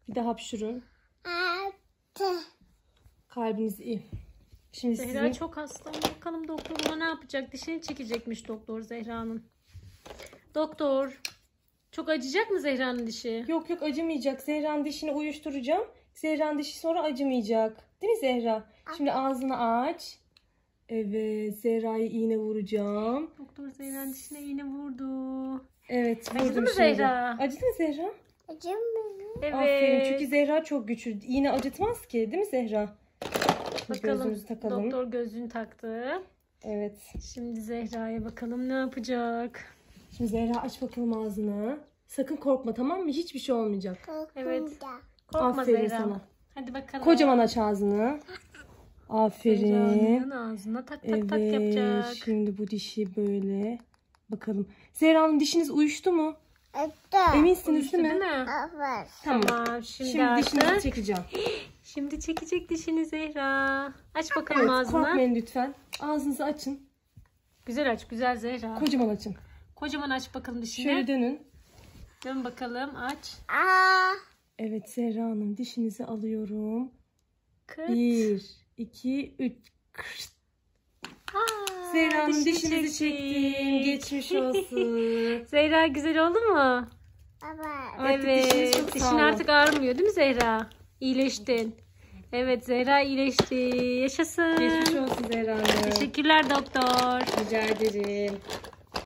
Bir de hapşurun. Kalbiniz iyi. Şimdi Zehra sizin... çok hasta. Bakalım doktor ona ne yapacak? Dişini çekecekmiş doktor Zehra'nın. Doktor. Çok acıyacak mı Zehra'nın dişi? Yok acımayacak. Zehra'nın dişini uyuşturacağım. Zehra'nın dişi sonra acımayacak. Değil mi Zehra? Şimdi ağzını aç. Evet, Zehra'ya iğne vuracağım. Doktor Zehra'nın dişine iğne vurdu. Evet, vurdum Acıdı mı şimdi. Zehra? Acıdı mı Zehra? Evet. Aferin, çünkü Zehra çok güçlü. İğne acıtmaz ki, değil mi Zehra? Bakalım. Gözümüzü takalım. Doktor gözlüğünü taktı. Evet. Şimdi Zehra'ya bakalım ne yapacak. Şimdi Zehra aç bakalım ağzını. Sakın korkma, tamam mı? Hiçbir şey olmayacak. Evet. Korkma Aferin Zehra. sana. Hadi bakalım. Kocaman aç ağzını. Aferin. Zehra'nın ağzına tak tak tak yapacak. Şimdi bu dişi böyle. Bakalım. Zehra'nın dişiniz uyuştu mu? Eminsiniz Uyuştu değil mi? Evet. Tamam. Tamam. Şimdi dişinizi artık. çekeceğim. Şimdi çekecek dişini Zehra. Aç bakalım ağzını. Korkmayın lütfen. Ağzınızı açın. Güzel aç. Güzel Zehra. Kocaman açın. Kocaman aç bakalım dişini. Şöyle dönün. Dön bakalım. Aç. Evet, Zehra Hanım, dişinizi alıyorum. Kırt. 1, 2, 3. Zehra Hanım, dişinizi çektim. Geçmiş olsun. Zehra güzel oldu mu? Artık dişiniz çok Dişin sağlam. artık ağrımıyor değil mi Zehra? İyileştin. Evet Zehra iyileşti. Yaşasın. Geçmiş olsun Zehra Hanım. Teşekkürler doktor. Rica ederim.